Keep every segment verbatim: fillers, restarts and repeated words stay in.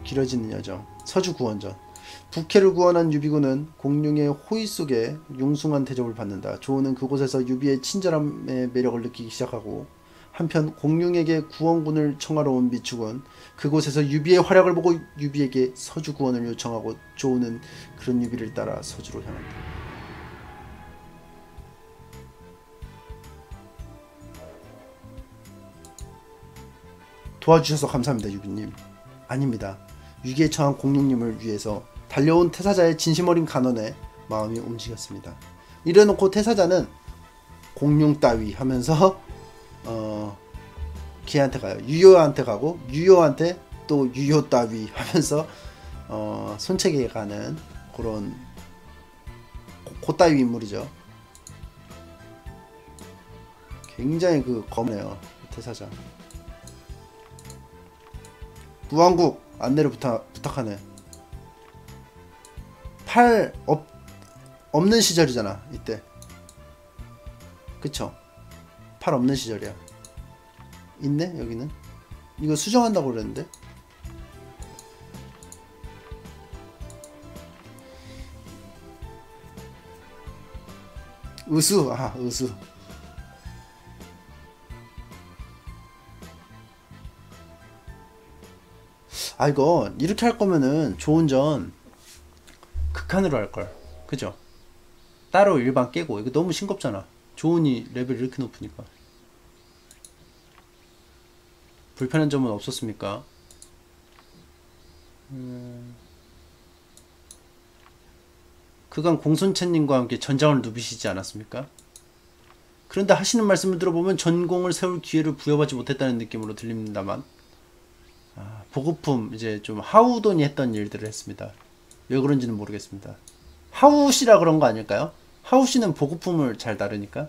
길어지는 여정. 서주 구원전. 북해를 구원한 유비군은 공룡의 호의 속에 융숭한 대접을 받는다. 조우는 그곳에서 유비의 친절함의 매력을 느끼기 시작하고, 한편 공룡에게 구원군을 청하러 온 미축은 그곳에서 유비의 활약을 보고 유비에게 서주 구원을 요청하고, 조우는 그런 유비를 따라 서주로 향한다. 도와주셔서 감사합니다, 유비님. 아닙니다. 위기에 처한 공룡님을 위해서 달려온 태사자의 진심 어린 간언에 마음이 움직였습니다. 이래놓고 태사자는 공룡 따위 하면서 어 걔한테 가요. 유효한테 가고, 유효한테 또 유효 따위 하면서 어 손책에 가는 그런 고 따위 인물이죠. 굉장히 그 검네요, 태사자. 무왕국 안내를 부탁, 부탁하네. 팔 없, 없는 시절이잖아 이때. 그쵸? 팔 없는 시절이야. 있네 여기는. 이거 수정한다고 그랬는데. 의수. 아 의수. 아 이거 이렇게 할 거면은 좋은 전 극한으로 할걸. 그죠? 따로 일반 깨고. 이거 너무 싱겁잖아. 조은이 레벨 이렇게 높으니까. 불편한 점은 없었습니까? 음... 그간 공손채님과 함께 전장을 누비시지 않았습니까? 그런데 하시는 말씀을 들어보면 전공을 세울 기회를 부여받지 못했다는 느낌으로 들립니다만, 아, 보급품 이제 좀 하우돈이 했던 일들을 했습니다. 왜 그런지는 모르겠습니다. 하우씨라 그런 거 아닐까요? 하우씨는 보급품을 잘 다루니까.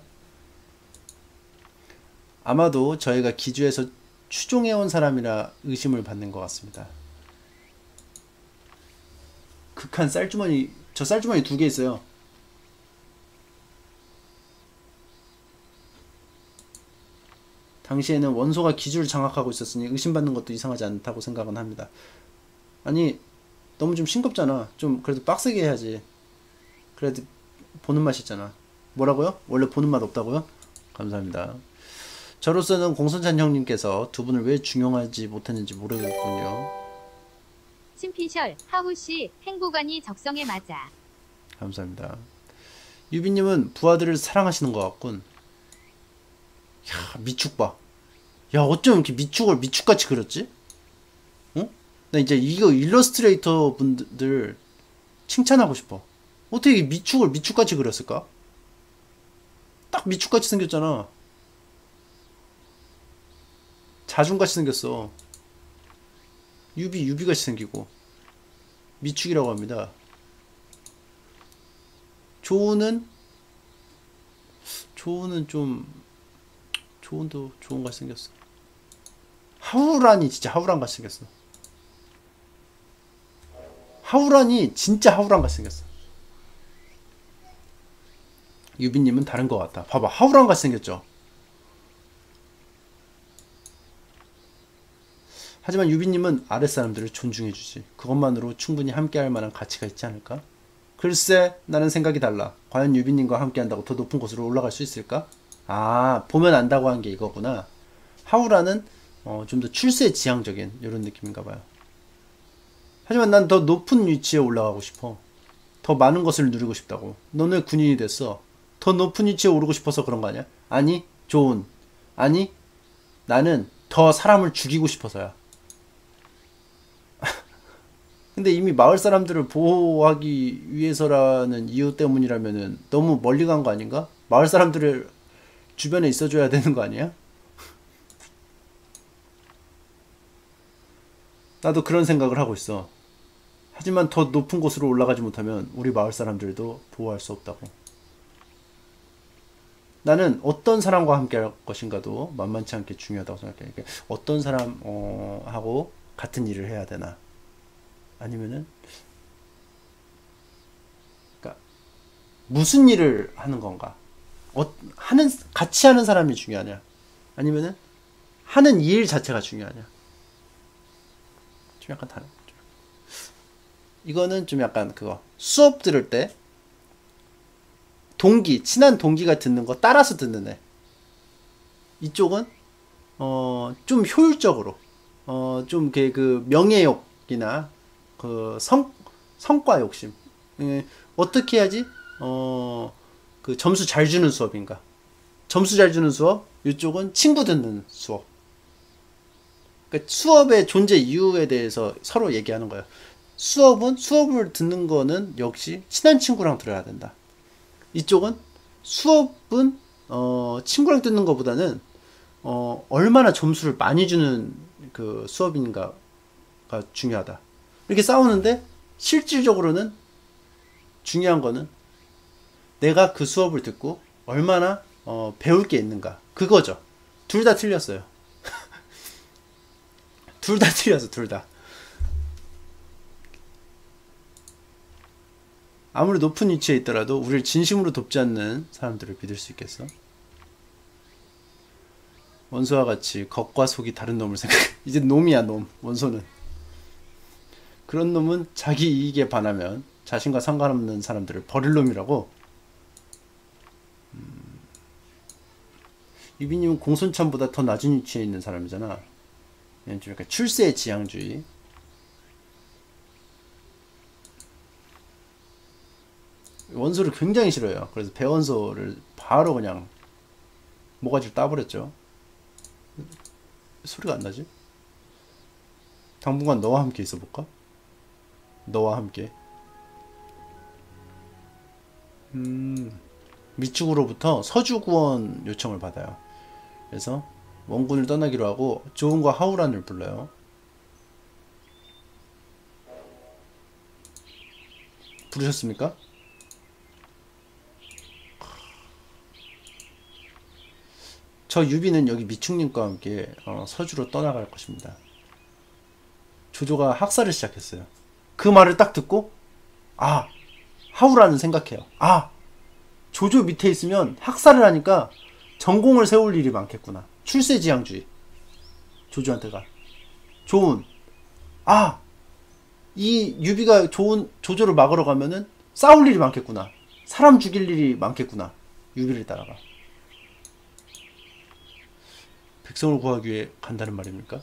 아마도 저희가 기주에서 추종해온 사람이라 의심을 받는 것 같습니다. 극한 쌀주머니. 저 쌀주머니 두 개 있어요. 당시에는 원소가 기주를 장악하고 있었으니 의심받는 것도 이상하지 않다고 생각은 합니다. 아니 너무 좀 싱겁잖아. 좀 그래도 빡세게 해야지. 그래도 보는 맛이 있잖아. 뭐라고요? 원래 보는 맛 없다고요? 감사합니다. 저로서는 공선찬 형님께서 두 분을 왜 중용하지 못했는지 모르겠군요. 심피셜 하우씨 행보관이 적성에 맞아. 감사합니다. 유비님은 부하들을 사랑하시는 것 같군. 야 미축 봐. 야 어쩜 이렇게 미축을 미축같이 그렸지? 어? 나 이제 이거 일러스트레이터 분들 칭찬하고 싶어. 어떻게 미축을 미축같이 그렸을까? 딱 미축같이 생겼잖아. 자중같이 생겼어. 유비 유비같이 생기고. 미축이라고 합니다. 조우는 조우는 좀 조은도 조은같이 생겼어. 하우란이 진짜 하우란같이 생겼어. 하우란이 진짜 하우란같이 생겼어. 유비님은 다른 것 같다. 봐봐 하우란같이 생겼죠. 하지만 유비님은 아랫사람들을 존중해주지. 그것만으로 충분히 함께할 만한 가치가 있지 않을까? 글쎄 나는 생각이 달라. 과연 유비님과 함께한다고 더 높은 곳으로 올라갈 수 있을까? 아 보면 안다고 한 게 이거구나. 하우라는 어, 좀 더 출세 지향적인 이런 느낌인가봐요. 하지만 난 더 높은 위치에 올라가고 싶어. 더 많은 것을 누리고 싶다고. 너는 군인이 됐어. 더 높은 위치에 오르고 싶어서 그런 거 아니야? 아니 좋은. 아니 나는 더 사람을 죽이고 싶어서야. 근데 이미 마을 사람들을 보호하기 위해서라는 이유 때문이라면은 너무 멀리 간 거 아닌가? 마을 사람들을 주변에 있어줘야 되는 거 아니야? 나도 그런 생각을 하고 있어. 하지만 더 높은 곳으로 올라가지 못하면 우리 마을 사람들도 보호할 수 없다고. 나는 어떤 사람과 함께 할 것인가도 만만치 않게 중요하다고 생각해. 어떤 사람 어, 하고 같은 일을 해야 되나? 아니면은 그러니까 무슨 일을 하는 건가? 어, 하는 같이 하는 사람이 중요하냐? 아니면은 하는 일 자체가 중요하냐? 좀 약간 다른 거죠. 이거는 좀 약간 그거 수업 들을 때 동기, 친한 동기가 듣는 거 따라서 듣는 애. 이쪽은 어, 좀 효율적으로 어, 좀 그, 그 명예욕이나 그 성, 성과 욕심. 예, 어떻게 해야지 어, 그 점수 잘 주는 수업인가? 점수 잘 주는 수업. 이쪽은 친구 듣는 수업. 그러니까 수업의 존재 이유에 대해서 서로 얘기하는 거예요. 수업은 수업을 듣는 거는 역시 친한 친구랑 들어야 된다. 이쪽은 수업은 어, 친구랑 듣는 것보다는 어, 얼마나 점수를 많이 주는 그 수업인가가 중요하다. 이렇게 싸우는데 실질적으로는 중요한 거는 내가 그 수업을 듣고 얼마나 어, 배울 게 있는가. 그거죠. 둘 다 틀렸어요. 둘 다 틀렸어, 둘 다. 아무리 높은 위치에 있더라도 우리를 진심으로 돕지 않는 사람들을 믿을 수 있겠어? 원소와 같이 겉과 속이 다른 놈을 생각. 이제 놈이야, 놈. 원소는. 그런 놈은 자기 이익에 반하면 자신과 상관없는 사람들을 버릴 놈이라고. 음... 유비님은 공손참보다 더 낮은 위치에 있는 사람이잖아. 얘는 좀 약간 출세 지향주의. 원소를 굉장히 싫어요. 그래서 배원소를 바로 그냥 모가지를 따버렸죠. 소리가 안 나지? 당분간 너와 함께 있어볼까? 너와 함께. 음, 미축으로부터 서주 구원 요청을 받아요. 그래서 원군을 떠나기로 하고 조은과 하우란을 불러요. 부르셨습니까? 저 유비는 여기 미축님과 함께 어, 서주로 떠나갈 것입니다. 조조가 학살을 시작했어요. 그 말을 딱 듣고 아, 하우라는 생각해요. 아, 조조 밑에 있으면 학살을 하니까 전공을 세울 일이 많겠구나. 출세지향주의. 조조한테가 좋은. 아, 이 유비가 좋은 조조를 막으러 가면은 싸울 일이 많겠구나. 사람 죽일 일이 많겠구나. 유비를 따라가. 백성을 구하기 위해 간다는 말입니까?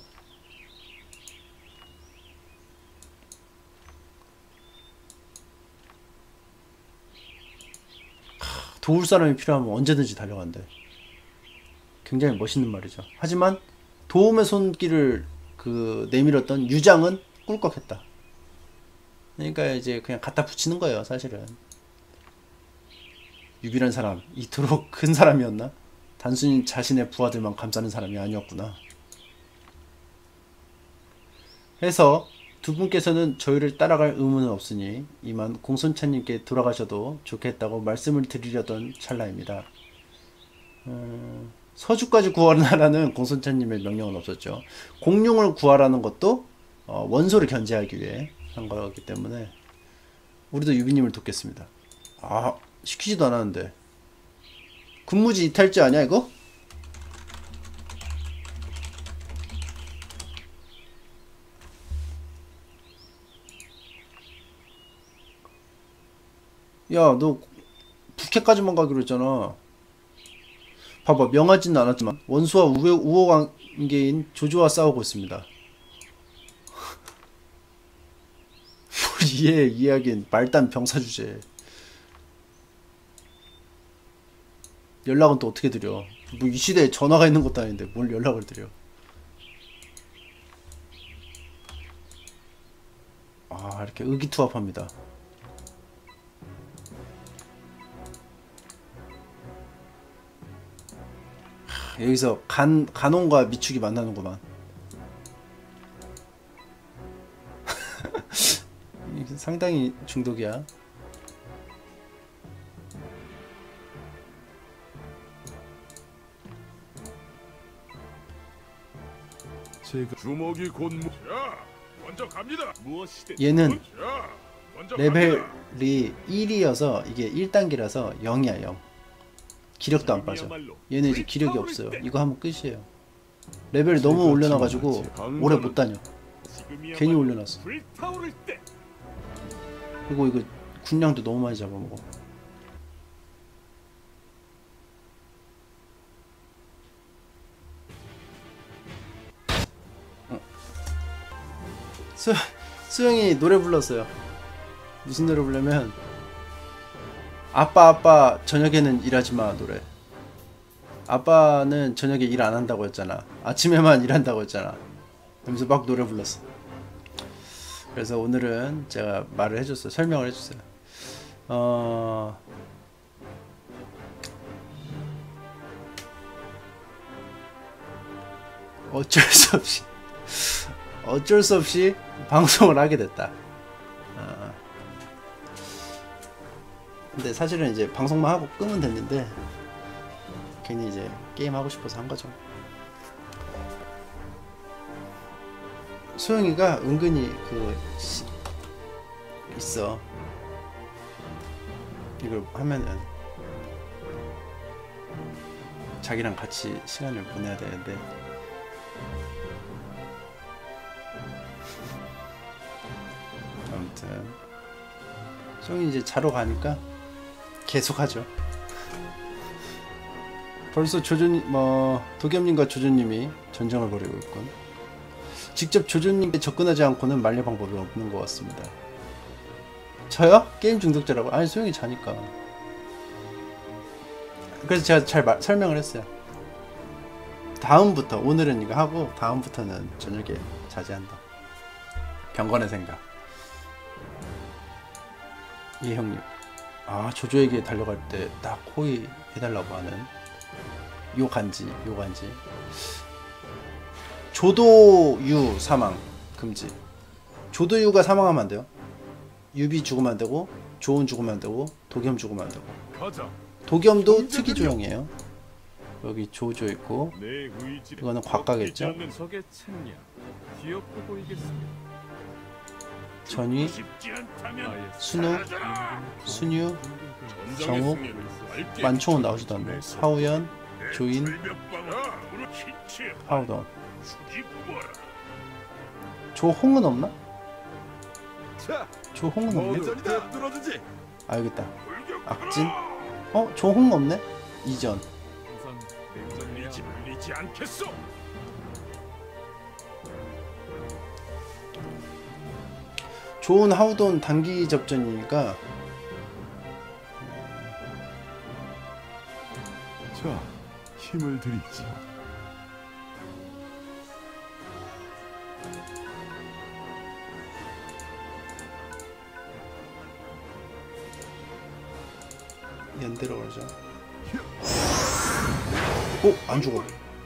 도울 사람이 필요하면 언제든지 달려간대. 굉장히 멋있는 말이죠. 하지만 도움의 손길을 그 내밀었던 유장은 꿀꺽했다. 그러니까 이제 그냥 갖다 붙이는 거예요, 사실은. 유비란 사람 이토록 큰 사람이었나? 단순히 자신의 부하들만 감싸는 사람이 아니었구나. 해서 두 분께서는 저희를 따라갈 의무는 없으니 이만 공손차님께 돌아가셔도 좋겠다고 말씀을 드리려던 찰나입니다. 음, 서주까지 구하라는 공손차님의 명령은 없었죠. 공룡을 구하라는 것도 어, 원소를 견제하기 위해 한 거였기 때문에 우리도 유비님을 돕겠습니다. 아, 시키지도 않았는데. 근무지 이탈지 아니야 이거? 야, 너 북해까지만 가기로 했잖아. 봐봐, 명하지는 않았지만 원수와 우호, 우호 관계인 조조와 싸우고 있습니다. 뭘 이해, 이해하긴 말단 병사 주제. 연락은 또 어떻게 드려? 뭐 이 시대에 전화가 있는 것도 아닌데 뭘 연락을 드려? 아, 이렇게 의기투합합니다. 하, 여기서 간, 간홍과 미축이 만나는구만. 상당히 중독이야. 제가 주먹이 곧무. 자, 먼저 갑니다. 무엇이든. 얘는 자, 먼저 레벨이 갑니다. 일이어서 이게 일 단계라서 영이야, 영. 기력도 안 빠져. 얘는 이제 기력이 없어요. 이거 하면 끝이에요. 레벨이 너무 올려놔가지고 오래 못 다녀. 괜히 올려놨어. 불타오를 때. 그리고 이거 군량도 너무 많이 잡아먹어. 어. 수, 수영이 노래 불렀어요. 무슨 노래 부르냐면 아빠 아빠 저녁에는 일하지마 노래. 아빠는 저녁에 일 안 한다고 했잖아. 아침에만 일한다고 했잖아. 그러면서 막 노래 불렀어. 그래서 오늘은 제가 말을 해줬어요. 설명을 해줬어요. 어... 어쩔 수 없이 어쩔 수 없이 방송을 하게 됐다. 어... 근데 사실은 이제 방송만 하고 끄면 됐는데 괜히 이제 게임 하고 싶어서 한 거죠. 소영이가 은근히 그 시, 있어. 이걸 하면은 자기랑 같이 시간을 보내야 되는데 아무튼 소영이 이제 자러 가니까 계속 하죠. 벌써 조조님, 뭐 도겸님과 조조님이 전쟁을 벌이고 있군. 직접 조조님께 접근하지 않고는 말릴 방법이 없는 것 같습니다. 저요? 게임 중독자라고? 아니 소영이 자니까. 그래서 제가 잘 말, 설명을 했어요. 다음부터 오늘은 이거 하고 다음부터는 저녁에 자제한다. 경건의 생각. 예 형님. 아 조조에게 달려갈 때 딱 호의 해달라고 하는 요 간지 요 간지. 조도유 사망 금지. 조도유가 사망하면 안 돼요. 유비 죽으면 안 되고 조은 죽으면 안 되고 도겸 죽으면 안 되고. 가자. 도겸도 특이 조형이에요. 여기 조조 있고 이거는 곽가겠죠. 전위, 순우, 순유, 정욱, 만총은 나오지도 않네. 하우연, 조인, 하우던. 조홍은 없나? 조홍은 없네? 아 여기 있다. 악진? 어? 조홍 없네? 이전. 좋은 하우돈 단기 접전이니까. 자, 힘을 드리지. 연대로 그러죠. 오! 안 죽어.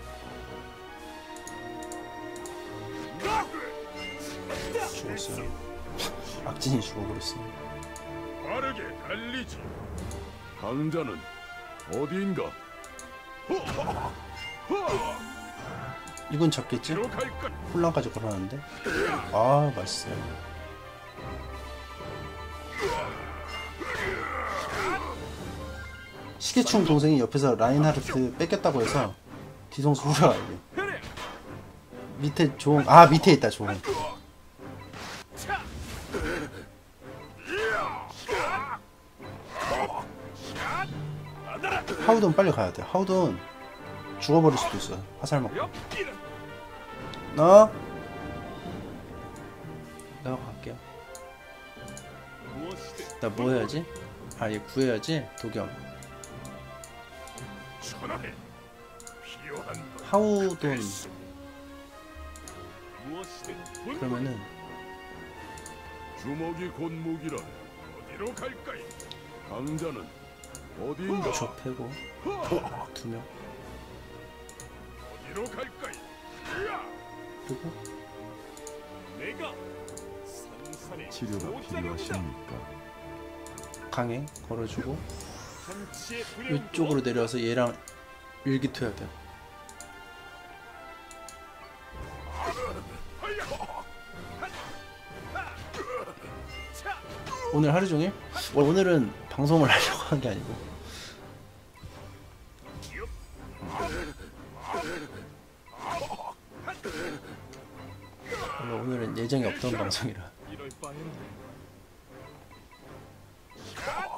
죽었어요. 악진이 죽어버렸어. 빠르게 달리지. 강자는 어디인가? 이건 잡겠지? 혼란까지 걸어놨는데? 아 맛있어요. 시계충 동생이 옆에서 라인하르트 뺏겼다고 해서 뒤통수 후려가 이게. 밑에 종, 아 밑에 있다 종. 하우돈 빨리 가야 돼. 하우돈 죽어버릴 수도 있어. 화살 먹고. 너? 내가 갈게요. 나 뭐 해야지? 아 얘 구해야지. 도겸. 하우돈. 그러면은 주먹이 곧 무기라. 어디로 갈까요? 강자는 어디인가? 저 패고. 어? 두 명. 어디로 갈까요? 그리고 내가 치료가 필요하십니까? 강행 걸어주고 이쪽으로 내려와서 얘랑 일기토해야 돼요. 오늘 하루 종일? 오늘은 방송을 하려고 한 게 아니고 원래 오늘은 예정이 없던 방송이라.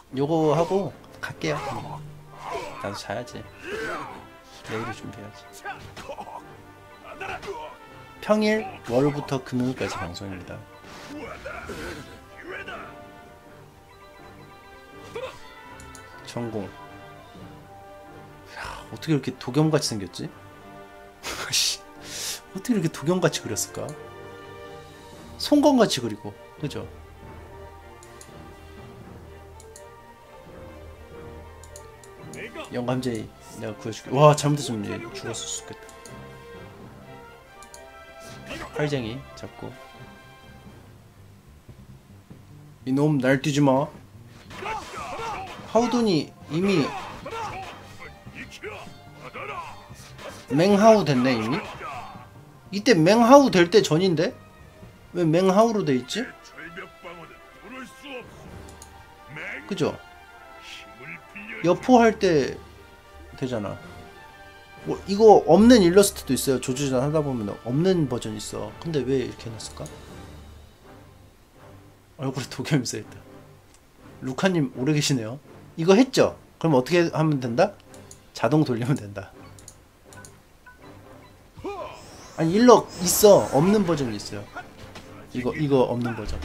요거 하고 갈게요. 나도 자야지. 내일을 준비해야지. 평일 월부터 금요일까지 방송입니다. 전공. 야, 어떻게 이렇게 도겸같이 생겼지? 어떻게 이렇게 도겸같이 그렸을까? 송건같이 그리고, 그죠? 영감제이 내가 구해줄게. 와, 잘못했으면 얘 죽었을 수 있겠다. 팔쟁이 잡고. 이놈 날뛰지마. 하우돈이 이미 맹하우 됐네. 이미 이때 맹하우 될 때 전인데 왜 맹하우로 돼있지? 그죠? 여포 할 때 되잖아. 뭐 이거 없는 일러스트도 있어요. 조주전 하다보면 없는 버전 있어. 근데 왜 이렇게 해놨을까? 얼굴에 도겸이 써있다. 루카님 오래 계시네요. 이거 했죠? 그럼 어떻게 하면 된다? 자동 돌리면 된다. 아니 일러 있어. 없는 버전이 있어요. 이거 이거 없는 버전.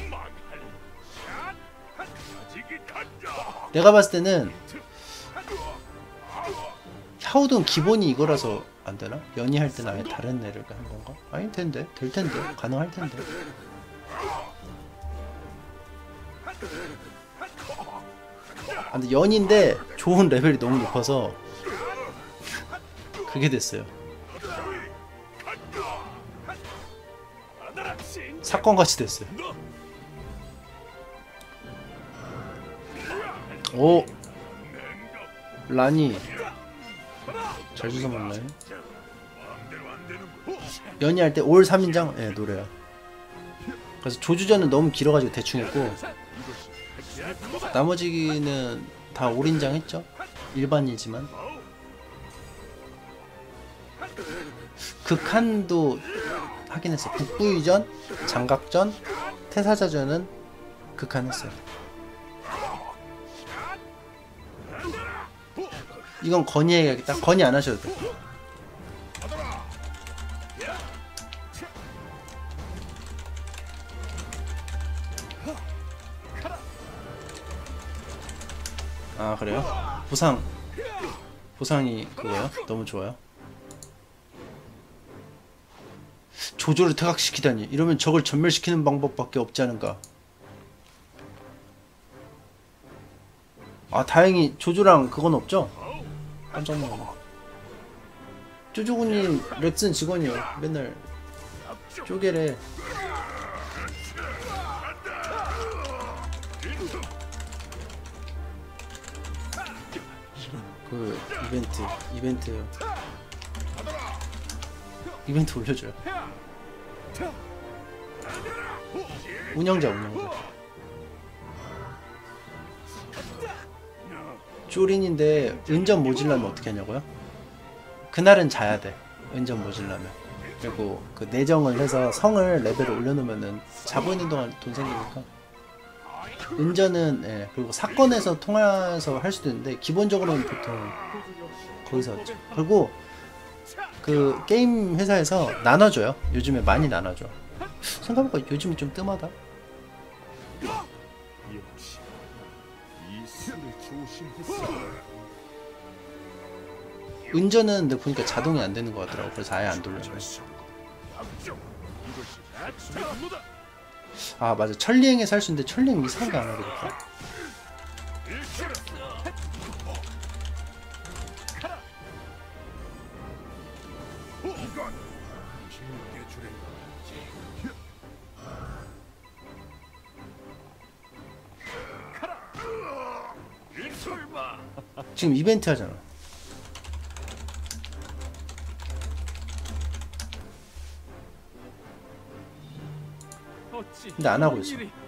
내가 봤을 때는 하우든 기본이 이거라서 안 되나? 연이할 때는 아예 다른 애를 한 건가? 아닐 텐데. 될 텐데. 가능할 텐데. 아, 근데 연인데 좋은 레벨이 너무 높아서 그게 됐어요. 사건같이 됐어요. 오! 라니 잘 주워 먹네. 연희할 때 올 삼 인장? 예, 네, 노래야. 그래서 조주전은 너무 길어가지고 대충 했고 나머지는 다 올 인장 했죠? 일반이지만 극한도 하긴 했어. 북부이전, 장각전, 태사자전은 극한했어요. 이건 건의해야겠다. 건의 안 하셔도 돼. 아 그래요? 보상 보상이 그거요? 너무 좋아요. 조조를 퇴각시키다니. 이러면 적을 전멸시키는 방법밖에 없지 않은가. 아 다행히 조조랑 그건 없죠? 깜짝 놀랐네. 쪼조군님 렉슨 직원이에요. 맨날 쪼개래. 그 이벤트 이벤트 이벤트 올려줘요. 운영자 운영자 쪼린인데 은전 모질라면 어떻게 하냐고요? 그날은 자야 돼. 은전 모질라면. 그리고 그 내정을 해서 성을 레벨을 올려놓으면은 자고 있는 동안 돈 생기니까. 은전은 예, 그리고 사건에서 통화해서 할 수도 있는데 기본적으로는 보통 거기서 하죠. 그리고 그 게임 회사에서 나눠줘요. 요즘에 많이 나눠줘. 생각해보니까 요즘이 좀 뜸하다. 은전은 근데 보니까 자동이 안 되는 것 같더라고. 그래서 아예 안 돌려요. 아 맞아. 천리행에 살 수 있는데 천리행 이상하게 안 하게 됐다. 지금 이벤트 하잖아. 근데 안 하고 있어.